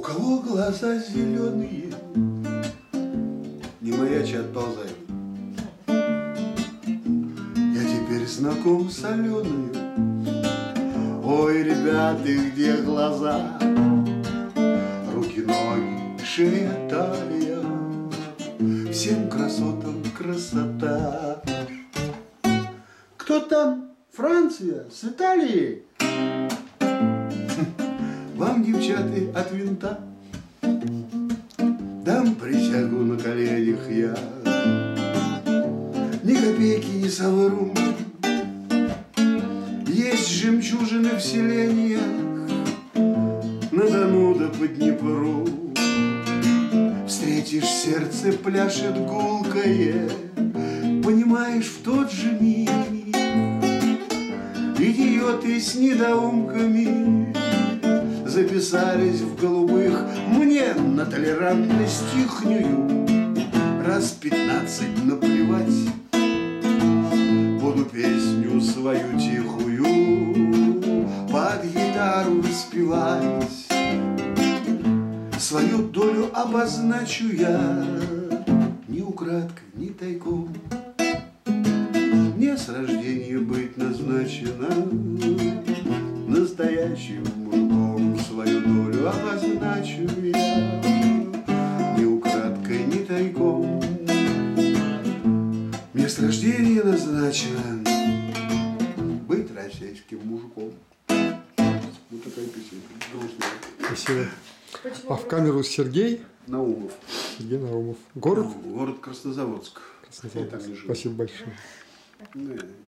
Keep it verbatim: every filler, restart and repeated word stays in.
кого глаза зеленые, не маячи, отползай. Я теперь знаком с соленою. Ой, ребята, где глаза? Руки, ноги, шея, талия, всем красотам красота. Кто там? Франция? С Италией? Вам, девчаты, от винта дам присягу на коленях я. Ни копейки не совру. Есть жемчужины в селениях на Дону да по Днепру. Встретишь, сердце пляшет гулкое, понимаешь, в тот же миг идиоты с недоумками записались в голубых. Мне на толерантность ихнюю раз пятнадцать наплевать. Буду песню свою тихую под гитару распевать. Свою долю обозначу я ни украдкой, ни тайком. Мне с рождения быть назначено настоящим мужиком. Свою долю обозначу я ни украдкой, ни тайком. Мне с рождения назначено быть российским мужиком. Вот такая песня. Спасибо. А в камеру Сергей Наумов. Сергей Наумов. Город? Город Краснозаводск. Краснозаводск. Спасибо большое. Да.